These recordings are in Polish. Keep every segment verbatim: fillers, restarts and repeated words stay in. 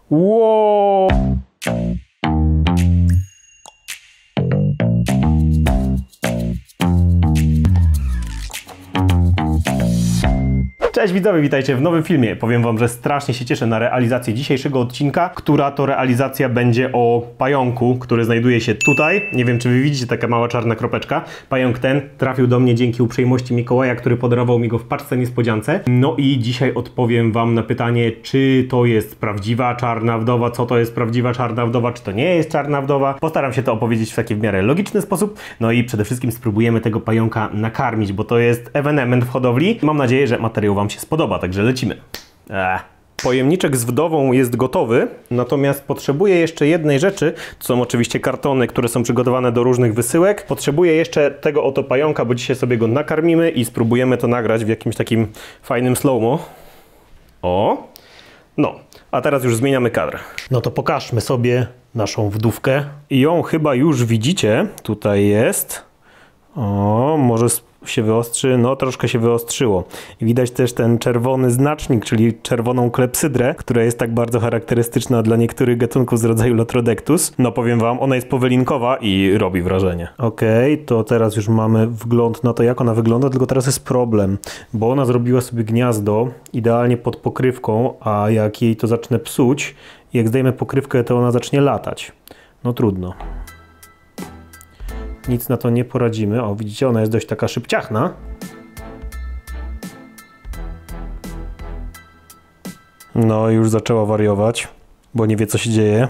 Wow! Cześć widzowie, witajcie w nowym filmie. Powiem wam, że strasznie się cieszę na realizację dzisiejszego odcinka, która to realizacja będzie o pająku, który znajduje się tutaj. Nie wiem, czy wy widzicie, taka mała czarna kropeczka. Pająk ten trafił do mnie dzięki uprzejmości Mikołaja, który podarował mi go w paczce niespodziance. No i dzisiaj odpowiem wam na pytanie, czy to jest prawdziwa czarna wdowa, co to jest prawdziwa czarna wdowa, czy to nie jest czarna wdowa. Postaram się to opowiedzieć w taki w miarę logiczny sposób. No i przede wszystkim spróbujemy tego pająka nakarmić, bo to jest ewenement w hodowli. Mam nadzieję, że materiał wam się spodoba, także lecimy. Eee. Pojemniczek z wdową jest gotowy, natomiast potrzebuję jeszcze jednej rzeczy. To są oczywiście kartony, które są przygotowane do różnych wysyłek. Potrzebuję jeszcze tego oto pająka, bo dzisiaj sobie go nakarmimy i spróbujemy to nagrać w jakimś takim fajnym slow-mo. O! No, a teraz już zmieniamy kadr. No to pokażmy sobie naszą wdówkę. I ją chyba już widzicie. Tutaj jest. O, może się wyostrzy, no troszkę się wyostrzyło. I widać też ten czerwony znacznik, czyli czerwoną klepsydrę, która jest tak bardzo charakterystyczna dla niektórych gatunków z rodzaju Latrodectus. No powiem wam, ona jest powylinkowa i robi wrażenie. Okej, okay, to teraz już mamy wgląd na to, jak ona wygląda, tylko teraz jest problem, bo ona zrobiła sobie gniazdo idealnie pod pokrywką, a jak jej to zacznę psuć, jak zdejmę pokrywkę, to ona zacznie latać. No trudno. Nic na to nie poradzimy. O, widzicie, ona jest dość taka szybciachna. No, już zaczęła wariować, bo nie wie, co się dzieje.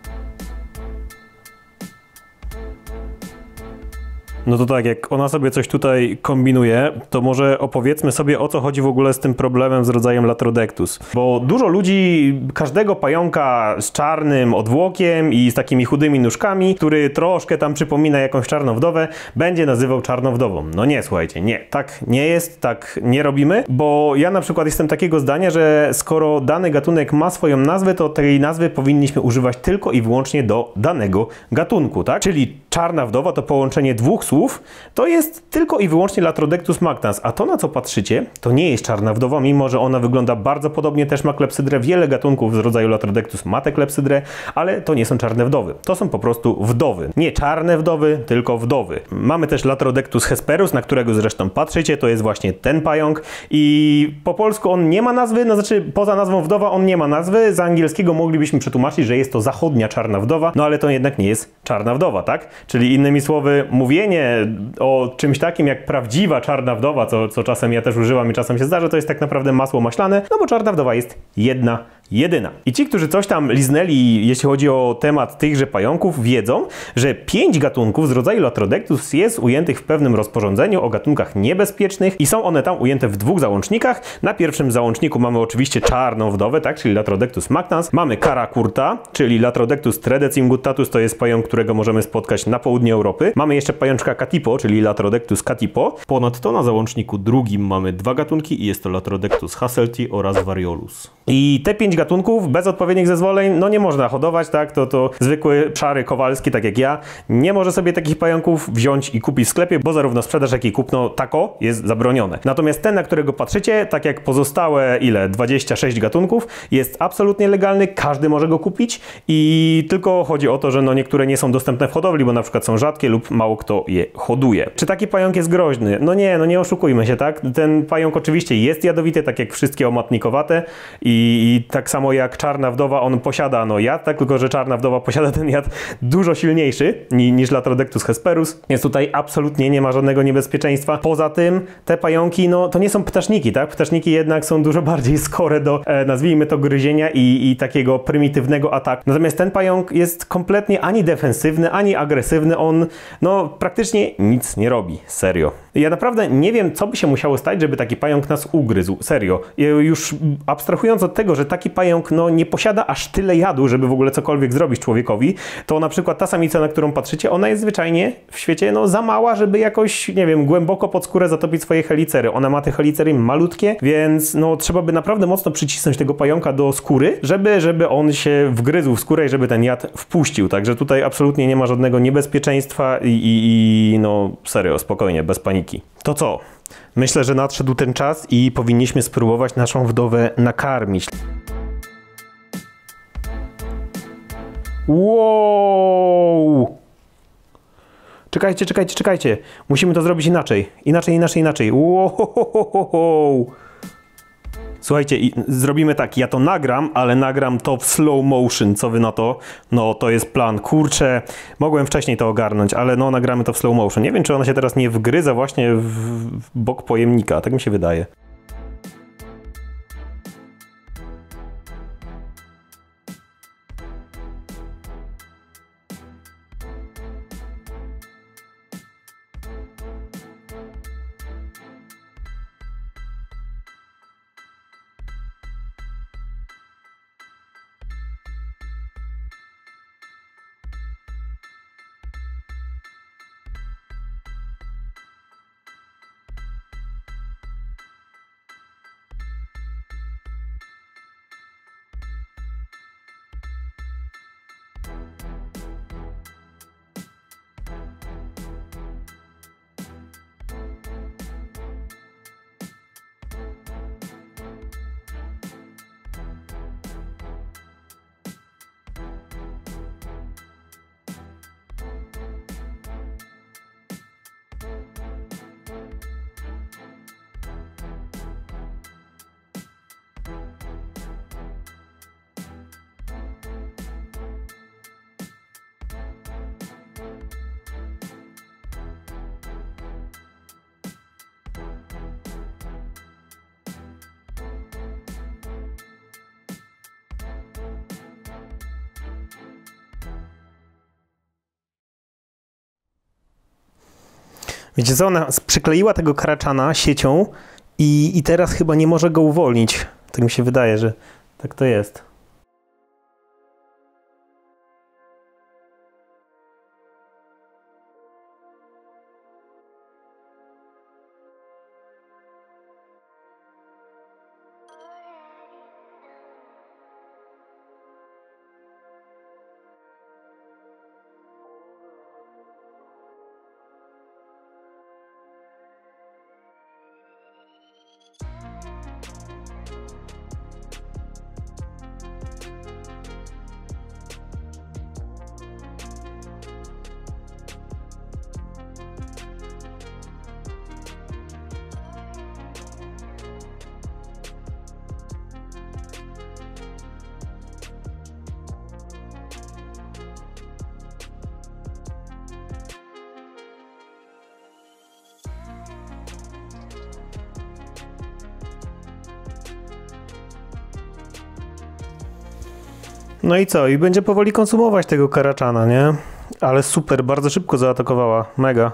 No to tak, jak ona sobie coś tutaj kombinuje, to może opowiedzmy sobie, o co chodzi w ogóle z tym problemem z rodzajem Latrodectus. Bo dużo ludzi każdego pająka z czarnym odwłokiem i z takimi chudymi nóżkami, który troszkę tam przypomina jakąś czarną wdowę, będzie nazywał czarną wdową. No nie, słuchajcie, nie. Tak nie jest, tak nie robimy, bo ja na przykład jestem takiego zdania, że skoro dany gatunek ma swoją nazwę, to tej nazwy powinniśmy używać tylko i wyłącznie do danego gatunku, tak? Czyli czarna wdowa to połączenie dwóch słów, to jest tylko i wyłącznie Latrodectus mactans, a to, na co patrzycie, to nie jest czarna wdowa, mimo że ona wygląda bardzo podobnie, też ma klepsydrę. Wiele gatunków z rodzaju Latrodectus ma tę klepsydrę, ale to nie są czarne wdowy. To są po prostu wdowy. Nie czarne wdowy, tylko wdowy. Mamy też Latrodectus hesperus, na którego zresztą patrzycie, to jest właśnie ten pająk i po polsku on nie ma nazwy, no znaczy poza nazwą wdowa on nie ma nazwy. Z angielskiego moglibyśmy przetłumaczyć, że jest to zachodnia czarna wdowa, no ale to jednak nie jest czarna wdowa, tak? Czyli innymi słowy, mówienie o czymś takim jak prawdziwa czarna wdowa, co, co czasem ja też używam i czasem się zdarza, to jest tak naprawdę masło maślane, no bo czarna wdowa jest jedna, jedyna. I ci, którzy coś tam liznęli, jeśli chodzi o temat tychże pająków, wiedzą, że pięć gatunków z rodzaju Latrodectus jest ujętych w pewnym rozporządzeniu o gatunkach niebezpiecznych i są one tam ujęte w dwóch załącznikach. Na pierwszym załączniku mamy oczywiście czarną wdowę, tak, czyli Latrodectus mactans. Mamy cara curta, czyli Latrodectus tredecimguttatus, to jest pająk, którego możemy spotkać na południu Europy. Mamy jeszcze pajączka catipo, czyli Latrodectus catipo. Ponadto na załączniku drugim mamy dwa gatunki i jest to Latrodectus hasselti oraz variolus. I te pięć gatunków bez odpowiednich zezwoleń, no nie można hodować, tak? To, to zwykły szary Kowalski, tak jak ja, nie może sobie takich pająków wziąć i kupić w sklepie, bo zarówno sprzedaż, jak i kupno tako jest zabronione. Natomiast ten, na którego patrzycie, tak jak pozostałe, ile? dwadzieścia sześć gatunków, jest absolutnie legalny, każdy może go kupić i tylko chodzi o to, że no niektóre nie są dostępne w hodowli, bo na przykład są rzadkie lub mało kto je hoduje. Czy taki pająk jest groźny? No nie, no nie oszukujmy się, tak? Ten pająk oczywiście jest jadowity, tak jak wszystkie omatnikowate i, i tak samo jak czarna wdowa, on posiada no jad, tak? Tylko że czarna wdowa posiada ten jad dużo silniejszy ni, niż Latrodectus hesperus, więc tutaj absolutnie nie ma żadnego niebezpieczeństwa. Poza tym te pająki, no to nie są ptaszniki, tak? Ptaszniki jednak są dużo bardziej skore do, e, nazwijmy to, gryzienia i, i takiego prymitywnego ataku. Natomiast ten pająk jest kompletnie ani defensywny, ani agresywny, on no praktycznie nic nie robi, serio. Ja naprawdę nie wiem, co by się musiało stać, żeby taki pająk nas ugryzł, serio. Już abstrahując od tego, że taki pająk no, nie posiada aż tyle jadu, żeby w ogóle cokolwiek zrobić człowiekowi, to na przykład ta samica, na którą patrzycie, ona jest zwyczajnie w świecie no, za mała, żeby jakoś, nie wiem, głęboko pod skórę zatopić swoje helicery. Ona ma te helicery malutkie, więc no, trzeba by naprawdę mocno przycisnąć tego pająka do skóry, żeby, żeby on się wgryzł w skórę i żeby ten jad wpuścił. Także tutaj absolutnie nie ma żadnego niebezpieczeństwa i, i, i no serio, spokojnie, bez paniki. To co? Myślę, że nadszedł ten czas i powinniśmy spróbować naszą wdowę nakarmić. Wow! Czekajcie, czekajcie, czekajcie. Musimy to zrobić inaczej. Inaczej, inaczej, inaczej. Wow! Słuchajcie, i zrobimy tak, ja to nagram, ale nagram to w slow motion, co wy na to? No, to jest plan, kurczę, mogłem wcześniej to ogarnąć, ale no, nagramy to w slow motion. Nie wiem, czy ona się teraz nie wgryza właśnie w, w bok pojemnika, tak mi się wydaje. Wiecie co, ona przykleiła tego karaczana siecią i, i teraz chyba nie może go uwolnić. Tak mi się wydaje, że tak to jest. No i co? I będzie powoli konsumować tego karaczana, nie? Ale super, bardzo szybko zaatakowała. Mega.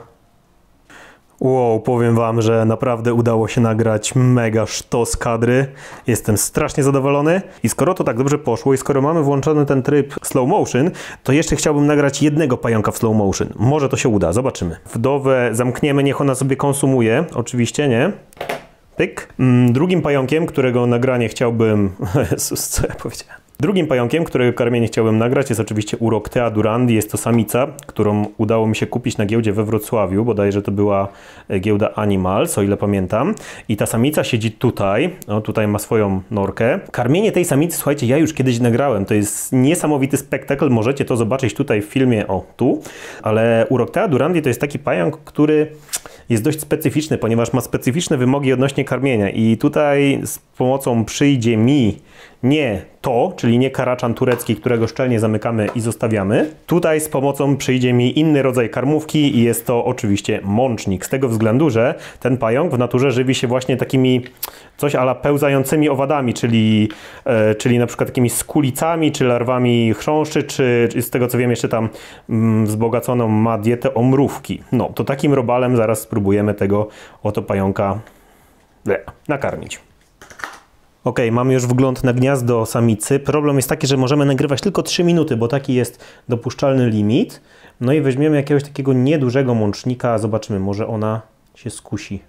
Wow, powiem wam, że naprawdę udało się nagrać mega sztos kadry. Jestem strasznie zadowolony. I skoro to tak dobrze poszło i skoro mamy włączony ten tryb slow motion, to jeszcze chciałbym nagrać jednego pająka w slow motion. Może to się uda, zobaczymy. Wdowę zamkniemy, niech ona sobie konsumuje. Oczywiście, nie? Pyk. Drugim pająkiem, którego nagranie chciałbym... Jezus, co ja powiedziałem? Drugim pająkiem, którego karmienie chciałbym nagrać, jest oczywiście Uroctea durandi. Jest to samica, którą udało mi się kupić na giełdzie we Wrocławiu. Bodajże to była giełda Animals, o ile pamiętam. I ta samica siedzi tutaj. O, tutaj ma swoją norkę. Karmienie tej samicy, słuchajcie, ja już kiedyś nagrałem. To jest niesamowity spektakl. Możecie to zobaczyć tutaj w filmie, o, tu. Ale Uroctea durandi to jest taki pająk, który jest dość specyficzny, ponieważ ma specyficzne wymogi odnośnie karmienia. I tutaj z pomocą przyjdzie mi nie to, czyli nie karaczan turecki, którego szczelnie zamykamy i zostawiamy. Tutaj z pomocą przyjdzie mi inny rodzaj karmówki i jest to oczywiście mącznik. Z tego względu, że ten pająk w naturze żywi się właśnie takimi coś ala pełzającymi owadami, czyli, e, czyli na przykład takimi skulicami, czy larwami chrząszczy, czy, czy z tego co wiem jeszcze tam mm, wzbogaconą ma dietę o mrówki. No, to takim robalem zaraz spróbujemy tego oto pająka ble, nakarmić. Ok, mamy już wgląd na gniazdo samicy. Problem jest taki, że możemy nagrywać tylko trzy minuty, bo taki jest dopuszczalny limit. No i weźmiemy jakiegoś takiego niedużego mącznika, zobaczymy, może ona się skusi.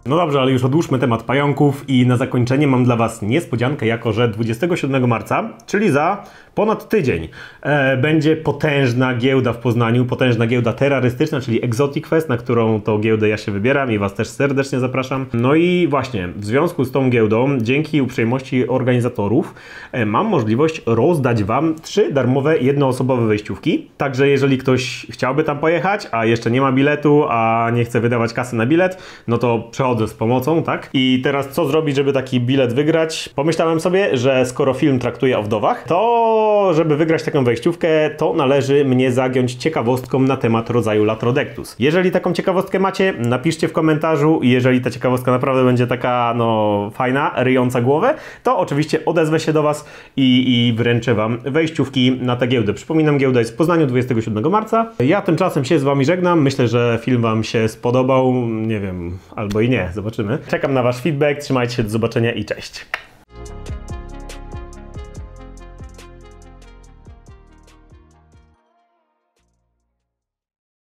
No dobrze, ale już odłóżmy temat pająków i na zakończenie mam dla Was niespodziankę, jako że dwudziestego siódmego marca, czyli za ponad tydzień, e, będzie potężna giełda w Poznaniu, potężna giełda terrorystyczna, czyli Exotic Fest, na którą tą giełdę ja się wybieram i Was też serdecznie zapraszam. No i właśnie w związku z tą giełdą, dzięki uprzejmości organizatorów, e, mam możliwość rozdać Wam trzy darmowe, jednoosobowe wejściówki. Także jeżeli ktoś chciałby tam pojechać, a jeszcze nie ma biletu, a nie chce wydawać kasy na bilet, no to przechodzę z pomocą, tak? I teraz co zrobić, żeby taki bilet wygrać? Pomyślałem sobie, że skoro film traktuje o wdowach, to żeby wygrać taką wejściówkę, to należy mnie zagiąć ciekawostką na temat rodzaju Latrodectus. Jeżeli taką ciekawostkę macie, napiszcie w komentarzu. Jeżeli ta ciekawostka naprawdę będzie taka, no, fajna, ryjąca głowę, to oczywiście odezwę się do Was i, i wręczę Wam wejściówki na tę giełdę. Przypominam, giełda jest w Poznaniu dwudziestego siódmego marca. Ja tymczasem się z Wami żegnam. Myślę, że film Wam się spodobał. Nie wiem, albo i nie. Zobaczymy. Czekam na Wasz feedback. Trzymajcie się, do zobaczenia i cześć.